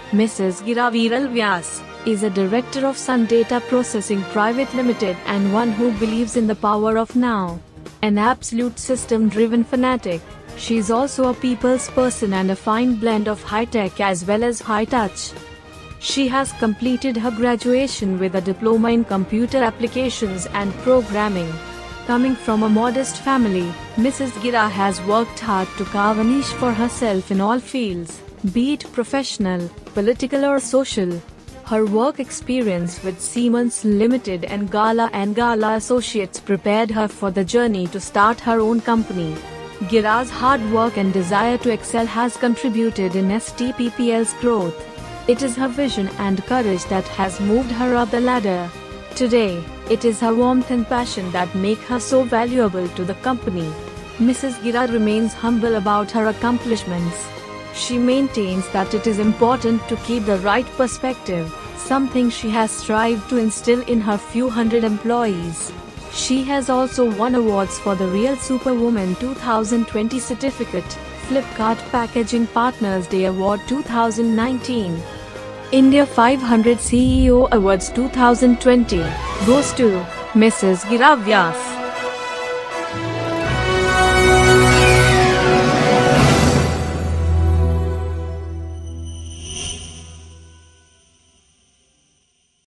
Mrs. Gira Viral Vyas is a director of Sun Data Processing Private Limited and one who believes in the power of now. An absolute system-driven fanatic, she is also a people's person and a fine blend of high-tech as well as high-touch. She has completed her graduation with a diploma in computer applications and programming. Coming from a modest family, Mrs. Gira has worked hard to carve a niche for herself in all fields, be it professional, political or social. Her work experience with Siemens Limited and Gala Associates prepared her for the journey to start her own company. Gira's hard work and desire to excel has contributed in STPPL's growth. It is her vision and courage that has moved her up the ladder. Today, it is her warmth and passion that make her so valuable to the company. Mrs. Gira remains humble about her accomplishments. She maintains that it is important to keep the right perspective, something she has strived to instill in her few hundred employees. She has also won awards for the Real Superwoman 2020 certificate, Flipkart Packaging Partners Day Award 2019. India 500 CEO Awards 2020 goes to Mrs. Gira Vyas.